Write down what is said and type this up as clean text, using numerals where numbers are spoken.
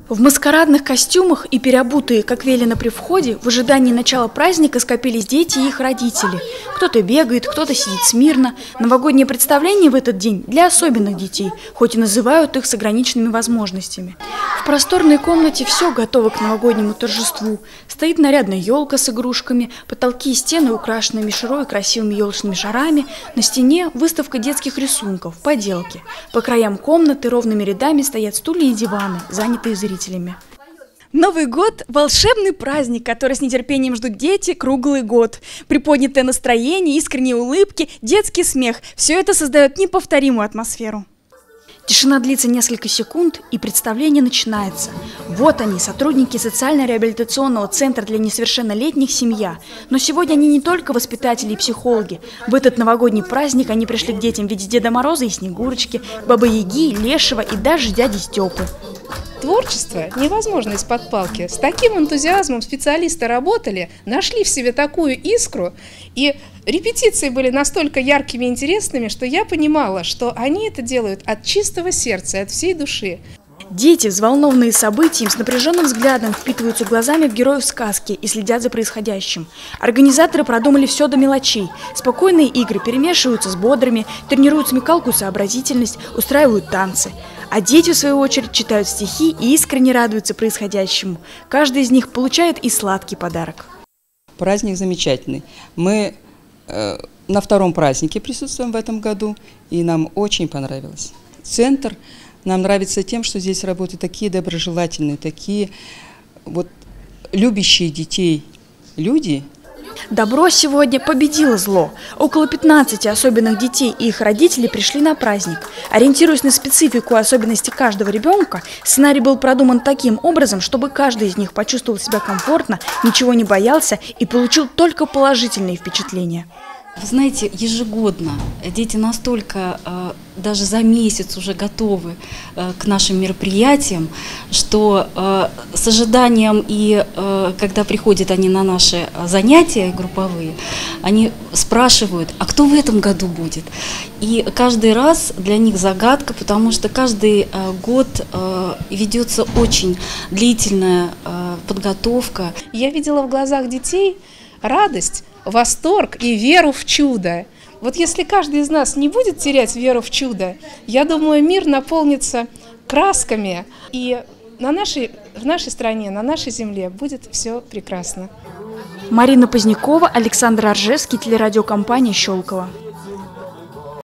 В маскарадных костюмах и переобутые, как велено при входе, в ожидании начала праздника скопились дети и их родители. Кто-то бегает, кто-то сидит смирно. Новогоднее представление в этот день для особенных детей, хоть и называют их с ограниченными возможностями. В просторной комнате все готово к новогоднему торжеству. Стоит нарядная елка с игрушками, потолки и стены украшены мишурой и красивыми елочными шарами. На стене выставка детских рисунков, поделки. По краям комнаты ровными рядами стоят стулья и диваны, занятые зрителями. Новый год – волшебный праздник, который с нетерпением ждут дети круглый год. Приподнятое настроение, искренние улыбки, детский смех – все это создает неповторимую атмосферу. Тишина длится несколько секунд, и представление начинается. Вот они, сотрудники социально-реабилитационного центра для несовершеннолетних «Семья». Но сегодня они не только воспитатели и психологи. В этот новогодний праздник они пришли к детям в виде Деда Мороза и Снегурочки, Бабы-Яги, Лешего и даже дяди Степы. Творчество невозможно из-под палки. С таким энтузиазмом специалисты работали, нашли в себе такую искру, и репетиции были настолько яркими и интересными, что я понимала, что они это делают от чистого сердца, от всей души. Дети, взволнованные событием, с напряженным взглядом впитываются глазами в героев сказки и следят за происходящим. Организаторы продумали все до мелочей. Спокойные игры перемешиваются с бодрыми, тренируют смекалку и сообразительность, устраивают танцы. А дети, в свою очередь, читают стихи и искренне радуются происходящему. Каждый из них получает и сладкий подарок. Праздник замечательный. Мы на втором празднике присутствуем в этом году, и нам очень понравилось. Центр нам нравится тем, что здесь работают такие доброжелательные, такие вот любящие детей люди. Добро сегодня победило зло. Около 15 особенных детей и их родителей пришли на праздник. Ориентируясь на специфику и особенности каждого ребенка, сценарий был продуман таким образом, чтобы каждый из них почувствовал себя комфортно, ничего не боялся и получил только положительные впечатления. Вы знаете, ежегодно дети настолько, даже за месяц уже готовы к нашим мероприятиям, что с ожиданием и когда приходят они на наши занятия групповые, они спрашивают, а кто в этом году будет? И каждый раз для них загадка, потому что каждый год ведется очень длительная подготовка. Я видела в глазах детей радость, восторг и веру в чудо. Вот если каждый из нас не будет терять веру в чудо, я думаю, мир наполнится красками, и в нашей стране, на нашей земле будет все прекрасно. Марина Позднякова, Александр Оржевский, телерадиокомпания «Щелково».